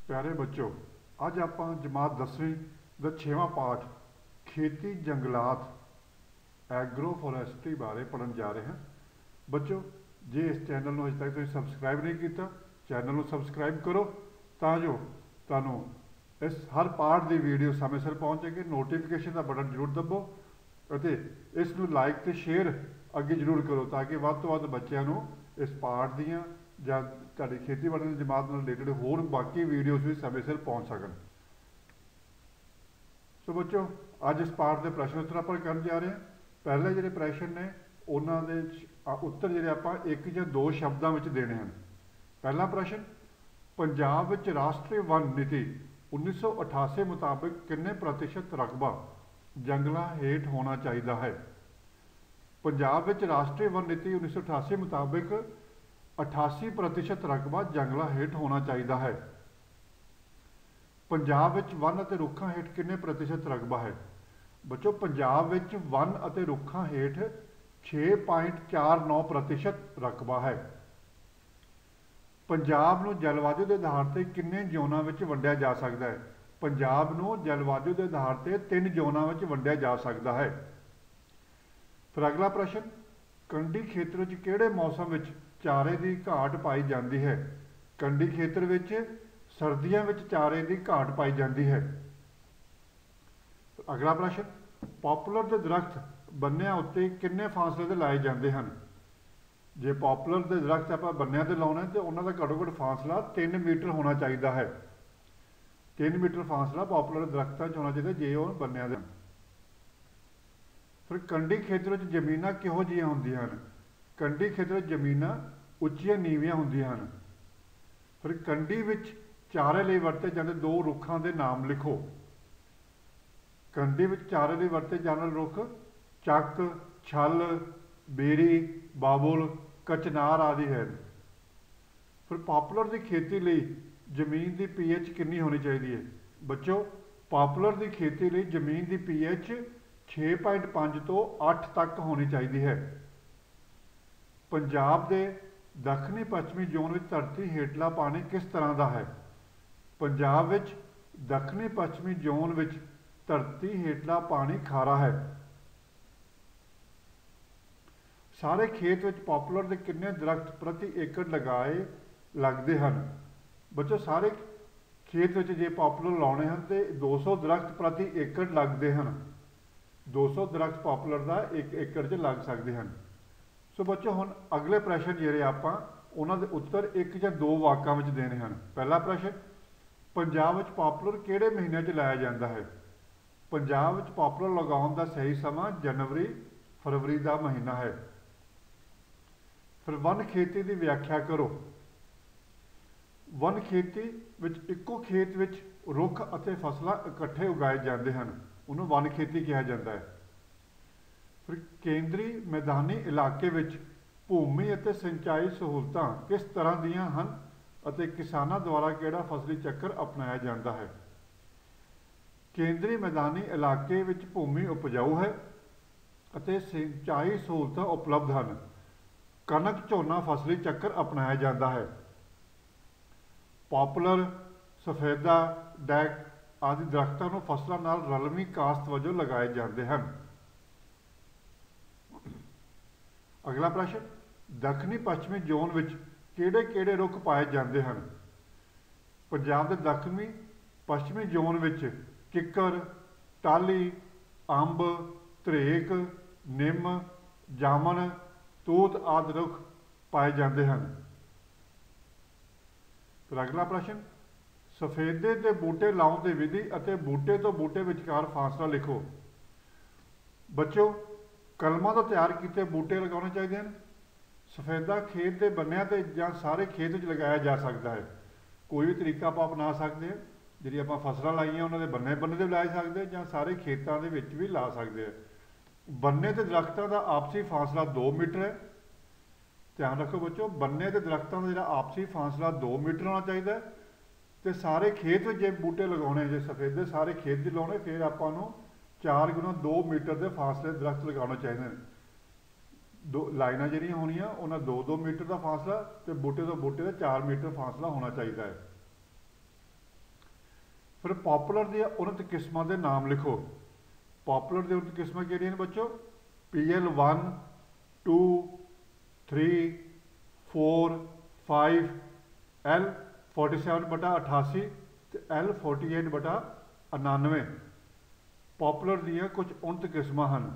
प्यारे बच्चों, अज आप जमात 10वीं का 6वां पाठ खेती जंगलात एग्रो फॉरेस्ट्री बारे पढ़न जा रहे हैं। बच्चों, जे इस चैनल में अजे तक तुम सबसक्राइब नहीं किया, चैनल में सबसक्राइब करो तो जो तू इस हर पाठ की वीडियो समय सिर पहुँचेगी। नोटिफिकेशन का बटन जरूर दबो और इसनों लाइक तो शेयर अगे जरूर करो ताकि वध तो वध बच्चों को इस पाठ दियाँ ਜਾਂ ਤੁਹਾਡੀ ਖੇਤੀਬਾੜੀ ਦੀ ਜਮਾਤ ਨਾਲ ਰਿਲੇਟਡ ਹੋਰ ਬਾਕੀ ਵੀਡੀਓਜ਼ ਵੀ ਸਮੇਂ ਸਿਰ ਪਹੁੰਚ ਸਕਣ। ਸੋ ਬੱਚੋ, ਅੱਜ ਇਸ ਪਾਠ ਦੇ ਪ੍ਰਸ਼ਨ ਉੱਤਰ ਆਪਾਂ ਕਰਨ ਜਾ ਰਹੇ ਹਾਂ। ਪਹਿਲੇ ਜਿਹੜੇ ਪ੍ਰਸ਼ਨ ਨੇ ਉਹਨਾਂ ਦੇ ਉੱਤਰ ਜਿਹੜੇ ਆਪਾਂ ਇੱਕ ਜਾਂ ਦੋ ਸ਼ਬਦਾਂ ਵਿੱਚ ਦੇਣੇ ਹਨ। ਪਹਿਲਾ ਪ੍ਰਸ਼ਨ, ਪੰਜਾਬ ਵਿੱਚ ਰਾਸ਼ਟਰੀ ਵਨ ਨੀਤੀ 1988 ਮੁਤਾਬਕ ਕਿੰਨੇ ਪ੍ਰਤੀਸ਼ਤ ਰਕਬਾ ਜੰਗਲਾਂ ਹੇਠ ਹੋਣਾ ਚਾਹੀਦਾ ਹੈ। ਪੰਜਾਬ ਵਿੱਚ ਰਾਸ਼ਟਰੀ ਵਨ ਨੀਤੀ 1988 ਮੁਤਾਬਕ 88% ਰਕਬਾ ਜੰਗਲਾਂ ਹੇਠ ਹੋਣਾ ਚਾਹੀਦਾ ਹੈ। ਪੰਜਾਬ ਵਿੱਚ ਵਨ ਅਤੇ ਰੁੱਖਾਂ ਹੇਠ ਕਿੰਨੇ ਪ੍ਰਤੀਸ਼ਤ ਰਕਬਾ ਹੈ। ਬੱਚੋ, ਪੰਜਾਬ ਵਿੱਚ ਵਨ ਅਤੇ ਰੁੱਖਾਂ ਹੇਠ 6.49% ਰਕਬਾ ਹੈ। ਪੰਜਾਬ ਨੂੰ ਜਲਵਾਯੂ ਦੇ ਆਧਾਰ ਤੇ ਕਿੰਨੇ ਜ਼ੋਨਾਂ ਵਿੱਚ ਵੰਡਿਆ ਜਾ ਸਕਦਾ ਹੈ। ਪੰਜਾਬ ਨੂੰ ਜਲਵਾਯੂ ਦੇ ਆਧਾਰ ਤੇ 3 ਜ਼ੋਨਾਂ ਵਿੱਚ ਵੰਡਿਆ ਜਾ ਸਕਦਾ ਹੈ। ਫਿਰ ਅਗਲਾ ਪ੍ਰਸ਼ਨ, ਕੰਢੀ ਖੇਤਰ ਵਿੱਚ ਕਿਹੜੇ ਮੌਸਮ ਵਿੱਚ ਚਾਰੇ की घाट पाई जाती है। कंढी खेत्र ਵਿੱਚ सर्दियों में चारे की घाट पाई जाती है। अगला प्रश्न, पॉपुलर के दरख्त बन्निया उत्ते किन्ने फासले से लाए जाते हैं। जे पॉपुलर के दरख्त आप बन्निया से लाने तो उन्होंने घट्टो घट्ट फासला 3 मीटर होना चाहिए है। 3 मीटर फासला पॉपुलर दरख्तों होना चाहिए जे वो बन्निया दे। फिर कंढी खेत्र जमीन किहो जिहियां होंदियां हन। कंढी खेत्र जमीनां उच्चियां नीवियां होंदियां हन। फिर कंढी विच चारे लई वरते जांदे 2 रुखां दे नाम लिखो। कंढी विच चारे लई वरते जाने रुख चक, छल, बेरी, बाबुल, कचनार आदि है। फिर पॉपुलर की खेती लई जमीन की pH कितनी होनी चाहिए है। बच्चों, पॉपुलर की खेती लई जमीन की pH 6.5 तो 8 तक होनी चाहिए है। पंजाब के दक्षिणी पश्चिमी जोन में धरती हेठला पानी किस तरह का है। पंजाब विच दक्षिणी पश्चिमी जोन में धरती हेठला पानी खारा है। सारे खेत में पॉपुलर के कितने दरख्त प्रति एकड़ लगाए लगते हैं। बच्चों, सारे खेत में जे पॉपुलर लाने हैं तो 200 दरख्त प्रति एकड़ लगते हैं। 200 दरख्त पॉपुलर का एक एकड़ च लग सकते हैं। सो बच्चों, हुण अगले प्रश्न जिहड़े आपां उन्हां दे उत्तर एक जां दो वाकां विच देने हैं। पहला प्रश्न, पंजाब विच पॉपुलर किहड़े महीने च लाया जाता है। पंजाब विच पॉपुलर लगाउण दा सही समा जनवरी फरवरी का महीना है। फिर वन खेती की व्याख्या करो। वन खेती विच इक्को खेत विच रुख अते फसलां इकट्ठे उगाए जाते हैं, उन्होंने वन खेती कहा जाता है। फिर केंद्री मैदानी इलाके विच भूमि अते सिंचाई सहूलतां किस तरह दीयां हन अते किसानां द्वारा किहड़ा फसली चक्कर अपनाया जाता है। केंद्री मैदानी इलाके विच भूमि उपजाऊ है अते सिंचाई सहूलतां उपलब्ध हैं। कनक झोना फसली चक्कर अपनाया जाता है। पॉपुलर, सफेदा, डैक आदि दरख्तों को फसलों नाल रलवी काश्त वजों लगाए जाते हैं। अगला प्रश्न, दक्षिणी पश्चिमी जोन में किहड़े किहड़े रुख पाए जाते हैं। पंजाब के दक्षिणी पश्चिमी जोन में किक्कर, टाली, अंब, धरेक, निम, जामन, तूत आदि रुख पाए जाते हैं। फिर अगला प्रश्न, सफेदे के बूटे लाउण की विधि अते बूटे तो बूटे विचकार फासला लिखो। बच्चों, कलमां तो तैयार किए बूटे लगाने चाहिए हैं। सफेदा खेत के बन्निया ते जां सारे खेत च लगाया जा सकता है। कोई भी तरीका आप अपना सकते हैं। जी आप फसलां लाइया उन्होंने बन्ने बन्ने ला सकते हैं, सारे खेतों के भी ला सकते हैं। बन्ने के दरख्तों का आपसी फासला 2 मीटर है। ध्यान रखो बच्चों, बन्ने के दरख्तों का जो आपसी फासला 2 मीटर होना चाहिए। तो सारे खेत जो बूटे लगाने जो सफेदे सारे खेत च लाने फिर आपू 4 गुना 2 मीटर के फासले दरख्त लगाने चाहिए। दो लाइनां जिहड़ियां होणियां उन्हां 2-2 मीटर का फासला तो बूटे तो बूटे का 4 मीटर फासला होना चाहिए है। फिर पॉपुलर दी उन्नत किस्मां के नाम लिखो। पॉपुलर दी उन्नत किस्मां किहड़ियां ने बच्चों? PL1 2 3 4 5 L47/88 ਤੇ L48/99 पॉपुलर दियां कुछ उन्नत किस्मां हैं।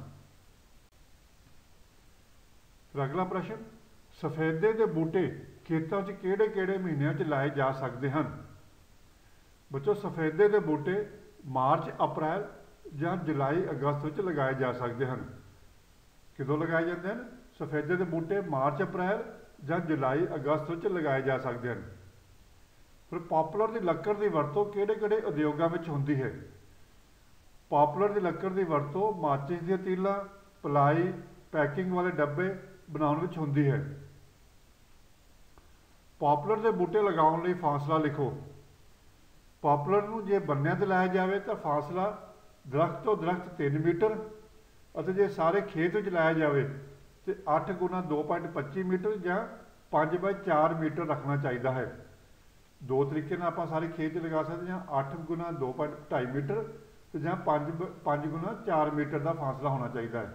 फिर अगला प्रश्न, सफेदे के बूटे खेतों च किहड़े किहड़े महीनों च लाए जा सकते हैं? बच्चों सफेदे के बूटे मार्च अप्रैल या जुलाई अगस्त में लगाए जा सकते हैं। किदों लगाए जाते हैं? सफेदे के बूटे मार्च अप्रैल या जुलाई अगस्त में लगाए जा सकते हैं। फिर पॉपुलर की लकड़ की वरतों किहड़े किहड़े उद्योगों में होंदी है? पॉपुलर की लकड़ की वरतों माचिस दी तीलां, पलाई, पैकिंग वाले डब्बे बनाने में होंदी है। पॉपुलर के बूटे लगाने लई फासला लिखो। पॉपुलर नूं जे बन्नियां ते लाया जाए तो फासला दरख्त तो दरख्त 3 मीटर और जे सारे खेत में लाया जाए तो 8 × 2.25 मीटर या 5/4 मीटर रखना चाहिए है। दो तरीके नाल आपां सारे खेत च लगा सकते हैं, 8 × 2.2 मीटर तो या 5 × 4 मीटर का फासला होना चाहिए है।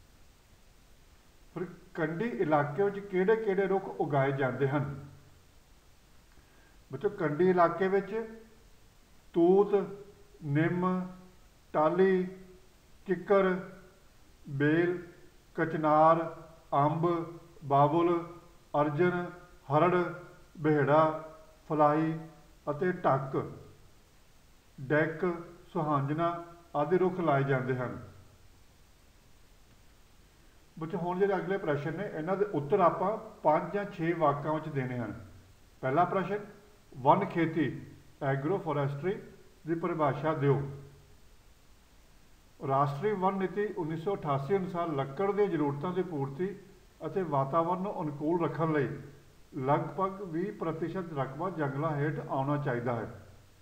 फिर कंढी इलाके में किहड़े किहड़े रुख उगाए जाते हैं? बच्चों कंढी इलाके में तूत, निम, टाली, किक्कर, बेल, कचनार, अंब, बाबुल, अर्जन, हरड़, बेहड़ा, फलाई अते ढक, डैक, सुहांजना आदि रुख लाए जाते हैं। बच्चों हुण जिहड़े अगले प्रश्न ने इन्हां दे उत्तर आपां 5 या 6 वाक्यां विच देने हैं। पहला प्रश्न, वन खेती एग्रो फॉरेस्ट्री की परिभाषा दिओ। राष्ट्रीय वन नीति 1988 अनुसार लकड़ दी जरूरतों की पूर्ति और वातावरण नूं अनुकूल रखने लई लगभग 20% रकबा जंगलों हेठ आना चाहिए है।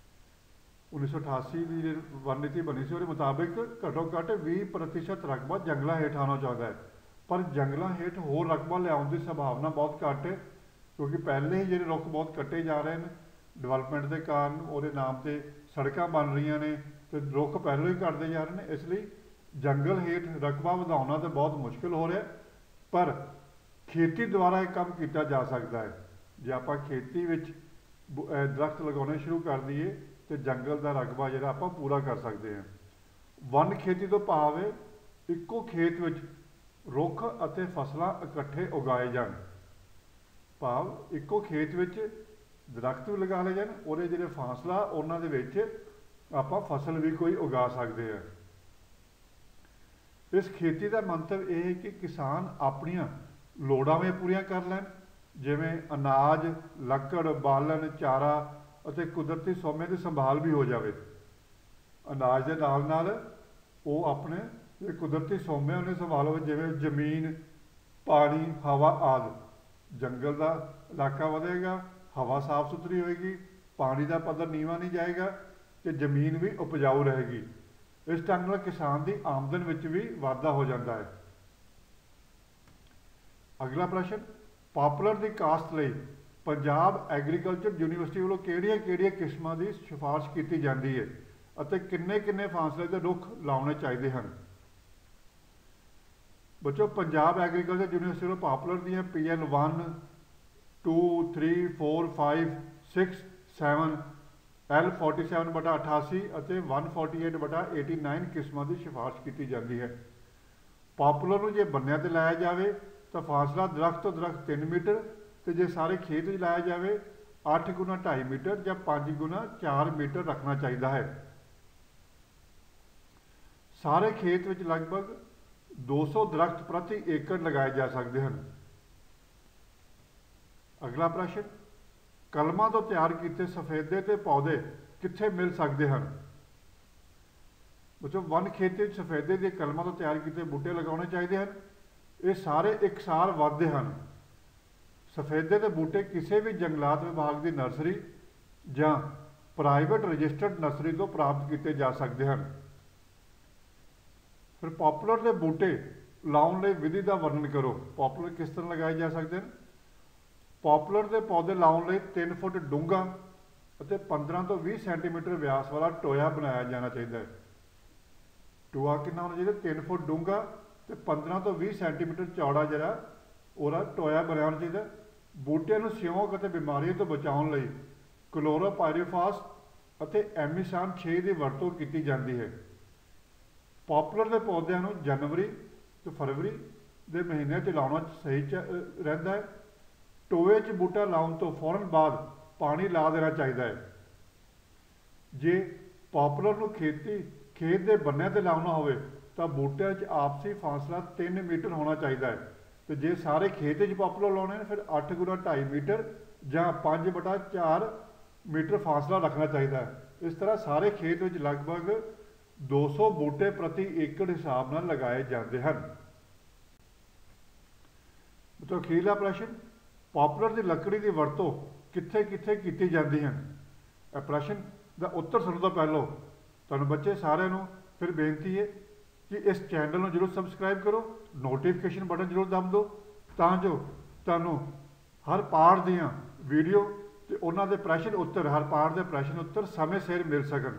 1988 की वन नीति बनी सी, उसके मुताबिक घट्टो घट्ट 20% रकबा जंगलों हेठ आना चाहिए है। पर जंगलों हेठ होर रकबा लियाउण की संभावना बहुत घट है, क्योंकि पहले ही जिहड़े रुख बहुत कट्टे जा रहे हैं डिवेलपमेंट के कारण। वो नाम से सड़कां बन रही ने तो रुख पहलों ही घटते जा रहे हैं, इसलिए जंगल हेठ रकबा वधाउणा तो बहुत मुश्किल हो रहा है। पर खेती द्वारा एक काम किया जा सकता है। जे आपां खेती विच दरख्त लगाने शुरू कर दईए तो जंगल का रकबा जिहड़ा आपां पूरा कर सकते हैं। वन खेती तो भाव है इक्को खेत विच रुख अते फसलां इकट्ठे उगाए जाण। भाव इक्को खेत विच दरख्त भी लगा ले जाण, और जिहड़े फासला उन्हां दे विच आपां फसल भी कोई उगा सकते हैं। इस खेती का मंतव यह है कि किसान अपनियां लोड़ां भी पूरियां कर लैण, जिवें अनाज, लकड़, बालन, चारा और कुदरती सोमे की संभाल भी हो जाए। अनाज के नाल नाल वो अपने जे कुदरती सोमे उन्हें संभाल हो, जिवें जमीन, पानी, हवा आदि। जंगल का इलाका वधेगा, हवा साफ सुथरी होएगी, पानी का पद्धर नीवा नहीं जाएगा तो जमीन भी उपजाऊ रहेगी। इस ढंग नाल किसान की आमदन विच भी वाधा हो जाता है। अगला प्रश्न, पॉपुलर की काश्त लई पंजाब एग्रीकल्चर यूनीवर्सिटी वालों किहड़ियां किहड़ियां किस्मां की सिफारिश की जाती है और किन्ने किन्ने फासले के रुख लाने चाहिए हैं? बच्चों पंजाब एग्रीकल्चर यूनीवर्सिटी वालों पॉपुलर दियां PL1 2 3 4 5 6 7 L47/88 और 148/89 किस्मां की सिफारिश की जाती है। पॉपुलर नूं जे बन्नियां ते लाया जाए तो फासला दरख्त तो दरख्त 3 मीटर तो जे सारे खेत में लाया जाए 8 × 2.5 मीटर या 5 × 4 मीटर रखना चाहिए है। सारे खेत में लगभग 200 दरख्त प्रति एकड़ लगाए जा सकते हैं। अगला प्रश्न, कलमां तो तैयार किए सफेदे के पौधे कित्थे मिल सकते हैं? बच्चों वन खेती सफेदे के कलमां तो तैयार किए बूटे लगाने चाहिए हैं। ये सारे एकसार वाधे हैं। सफेदे के बूटे किसी भी जंगलात विभाग की नर्सरी या प्राइवेट रजिस्टर्ड नर्सरी तो प्राप्त किए जा सकते हैं। फिर पॉपुलर के बूटे लाने लई विधि का वर्णन करो। पॉपुलर किस तरह लगाए जा सकते हैं? पॉपुलर के पौधे लाने लई 3 फुट डूंगा ਅਤੇ 15 ਤੋਂ 20 ਸੈਂਟੀਮੀਟਰ ਵਿਆਸ ਵਾਲਾ ਟੋਇਆ ਬਣਾਇਆ ਜਾਣਾ ਚਾਹੀਦਾ ਹੈ। ਟੋਆ ਕਿੰਨਾ ਹੋਣਾ ਚਾਹੀਦਾ? 3 ਫੁੱਟ ਡੂੰਘਾ ਤੇ 15 ਤੋਂ 20 ਸੈਂਟੀਮੀਟਰ ਚੌੜਾ ਜਿਹੜਾ ਉਹਦਾ ਟੋਇਆ ਬਣਿਆ ਹੋਣਾ ਚਾਹੀਦਾ। ਬੂਟਿਆਂ ਨੂੰ ਸਿਉਂਕ ਅਤੇ ਬਿਮਾਰੀਆਂ ਤੋਂ ਬਚਾਉਣ ਲਈ ਕਲੋਰੋਪਾਇਰੀਫਾਸ ਅਤੇ ਐਮੀਸਾਨ 6 ਦੀ ਵਰਤੋਂ ਕੀਤੀ ਜਾਂਦੀ ਹੈ। ਪੋਪੂਲਰ ਦੇ ਪੌਦਿਆਂ ਨੂੰ ਜਨਵਰੀ ਤੇ ਫਰਵਰੀ ਦੇ ਮਹੀਨੇ 'ਚ ਲਾਉਣਾ ਸਹੀ ਰਹਿੰਦਾ ਹੈ। ਟੋਏ 'ਚ ਬੂਟਾ ਲਾਉਣ ਤੋਂ ਫੌਰਨ ਬਾਅਦ ਪਾਣੀ ਲਾ ਦੇਣਾ ਚਾਹੀਦਾ ਹੈ। ਜੇ ਪੋਪੂਲਰ ਨੂੰ ਖੇਤ ਦੇ ਬੰਨਿਆਂ 'ਤੇ ਲਾਉਣਾ ਹੋਵੇ ਤਾਂ ਬੂਟਿਆਂ 'ਚ ਆਪਸੀ ਫਾਸਲਾ 3 ਮੀਟਰ ਹੋਣਾ ਚਾਹੀਦਾ ਹੈ। ਤੇ ਜੇ ਸਾਰੇ ਖੇਤ 'ਚ ਪੋਪੂਲਰ ਲਾਉਣੇ ਨੇ ਫਿਰ 8 ਗੁਣਾ 2.5 ਮੀਟਰ ਜਾਂ 5/4 ਮੀਟਰ ਫਾਸਲਾ ਰੱਖਣਾ ਚਾਹੀਦਾ ਹੈ। ਇਸ ਤਰ੍ਹਾਂ ਸਾਰੇ ਖੇਤ ਵਿੱਚ ਲਗਭਗ 200 ਬੂਟੇ ਪ੍ਰਤੀ ਏਕੜ ਹਿਸਾਬ ਨਾਲ ਲਗਾਏ ਜਾਂਦੇ ਹਨ। तो अखीरला प्रश्न, पॉपुलर की लकड़ी की वरतों कित्थे कित्थे की जाती है? प्रश्न का उत्तर सुनने तो पहलों तुहानूं बच्चे सारिਆਂ ਨੂੰ फिर बेनती है कि इस चैनल ਨੂੰ जरूर सबसक्राइब करो, नोटिफिकेशन बटन जरूर दब दो ਤਾਂ जो तुहानूं हर पाठ ਦੀਆਂ वीडियो ਤੇ ਉਹਨਾਂ ਦੇ प्रश्न उत्तर, हर पाठ ਦੇ प्रश्न उत्तर समय सिर मिल सकन।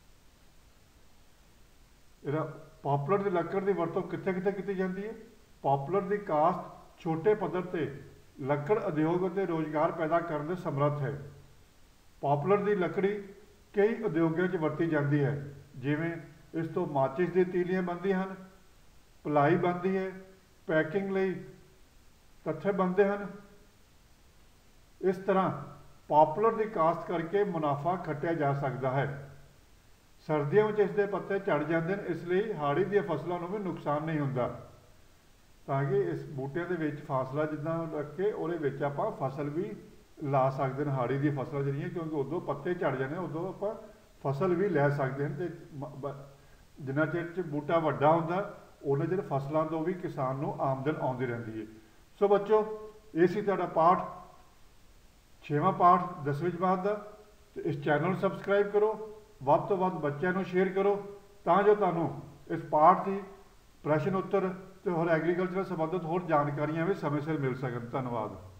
ਇਹਦਾ पॉपुलर की लकड़ की वरतों कित्थे कित्थे की जाती है? पॉपुलर की काश्त छोटे पद्धर से लकड़ उद्योग और रोजगार पैदा करने में समर्थ है। पॉपुलर की लकड़ी कई उद्योगों में वरती जाती है, जिमें इस तो माचिस की तीलियां बनती हैं, भलाई बनती है, पैकिंग लई तत्थे बनते हैं। इस तरह पॉपुलर की काश्त करके मुनाफा खटिया जा सकता है। सर्दियों में इसके पत्ते झड़ जाते हैं, इसलिए हाड़ी दी फसलों को भी नुकसान नहीं होता। ताकि इस बूटिया के विच फासला जिदा रख के वो आप फसल भी ला सकते हैं, हाड़ी की फसल जी, क्योंकि उदों पत्ते झड़ जाने उदों आप फसल भी लै सकते हैं। तो जिन्ना चिर बूटा वड्डा होंदा उन्ना चिर फसलों तो भी किसान को आमदन आती रहती है। सो बच्चों, ये सी तुहाडा पाठ 6वां पाठ 10वीं जमात का। तो इस चैनल को सबसक्राइब करो, वध तो वध बच्चों को शेयर करो तां जो तुहानूं इस पाठ की प्रश्न उत्तर तो होर एग्रीकल्चर संबंधित होर जानकारियां भी समय सिर मिल सकन। धन्यवाद।